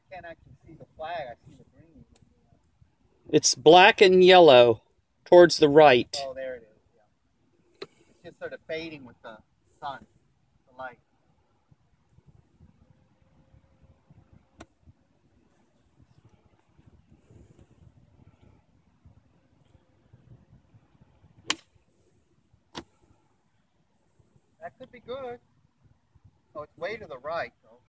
can't actually see the flag. I see the green. It's black and yellow towards the right. Oh, there it is. Yeah. It's just sort of fading with the sun, the light. That could be good. Oh, it's way to the right.